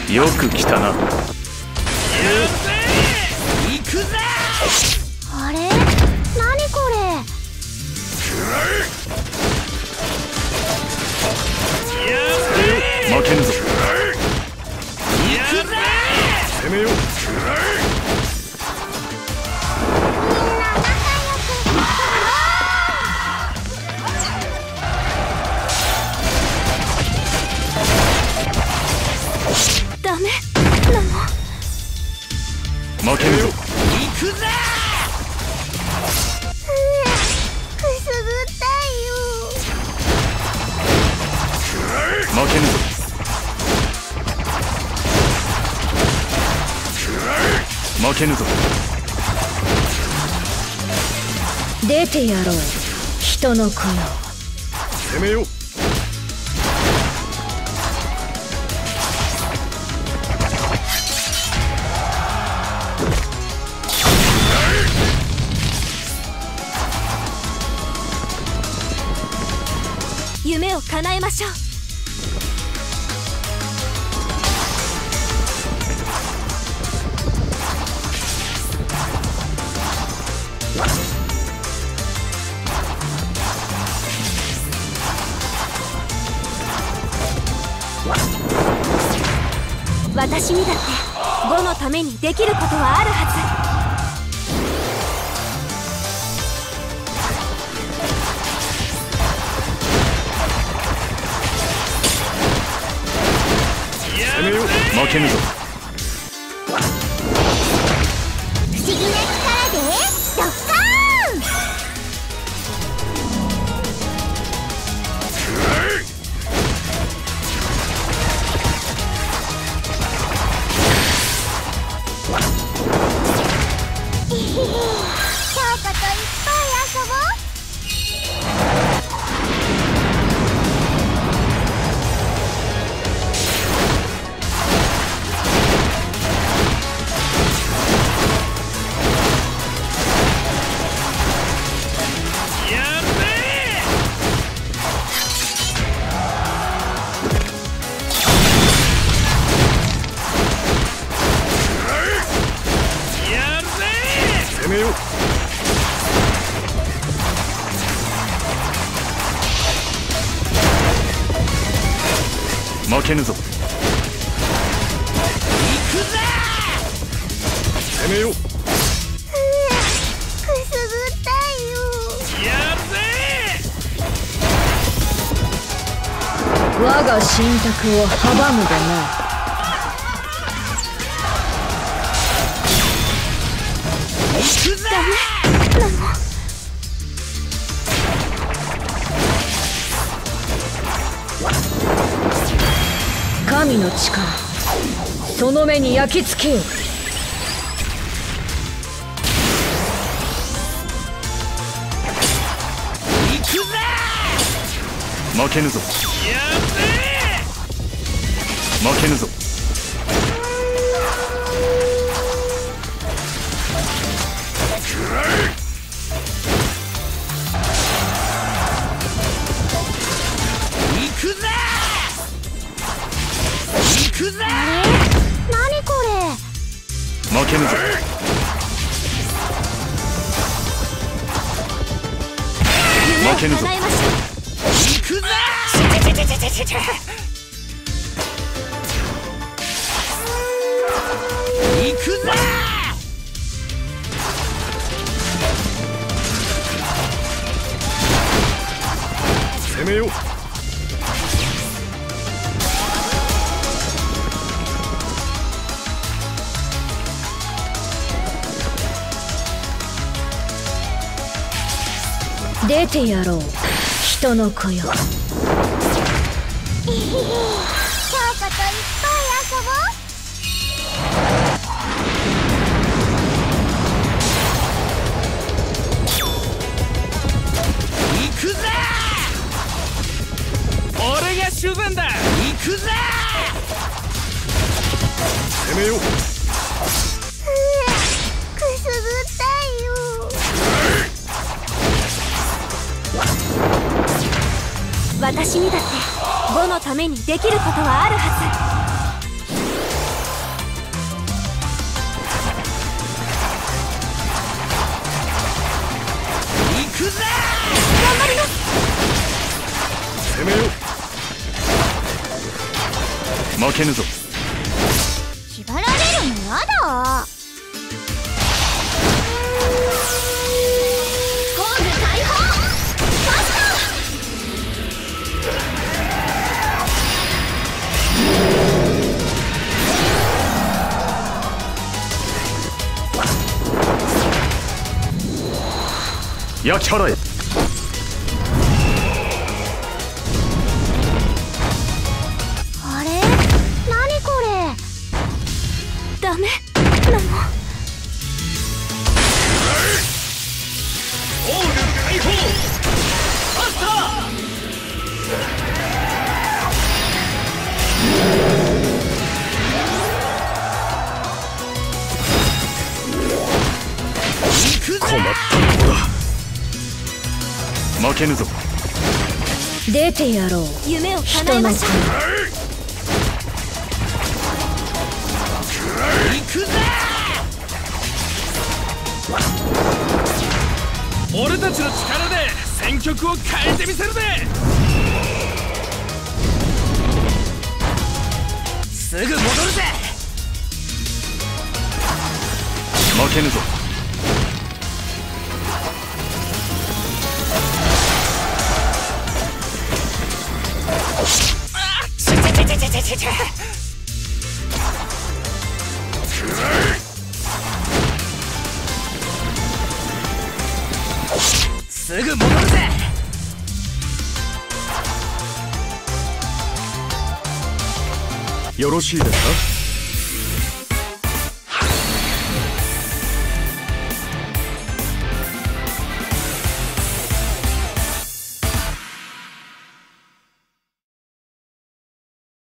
よく来たな。 行くぜ。 あれ、何これ。 負けぬぞ。 攻めよう。 ダメなの。 負けぬぞ。 行くぜ。 くすぐったいよ。 負けぬぞ。負けぬぞ。 出てやろう、人の子よ。 攻めよう。 夢を叶えましょう。私にだって5のためにできることはあるはず。 負けぬぞ。 不思議な力でドッカーン。翔子といっぱい遊ぼう。 負けぬぞ。 行くぜ。攻めよう。 くすぐったいよ。 やるぜ。 我が神託を阻むでな。 行くぜ。 ダメなの。神の力、その目に焼き付けよ。 行くぜ。 負けぬぞ。 やるぜ。 負けぬぞ。 行くぜ。行くぜ。 何これ。 負けぬぞ。負けぬぞ。 叶えましょう。 行くぜ。行くぜ。攻めよう。 出てやろう、人の子よ。翔子といっぱい遊ぼう。 行くぜ。俺が主戦だ。行くぜ。攻めよう。 くすぐったいよ。私にだって5のためにできることはあるはず。 けぬぞ。 縛られるのやだ。工具解放ファス焼き払え。 あれ何これ。ダメなの。 オール解放マスター。困ったとこだ。 負けぬぞ。 出てやろう。 夢を叶えましょう。 行くぜ。俺たちの力で戦局を変えてみせるぜ。すぐ戻るぜ。 負けぬぞ。 すぐ戻るぜ。 よろしいですか。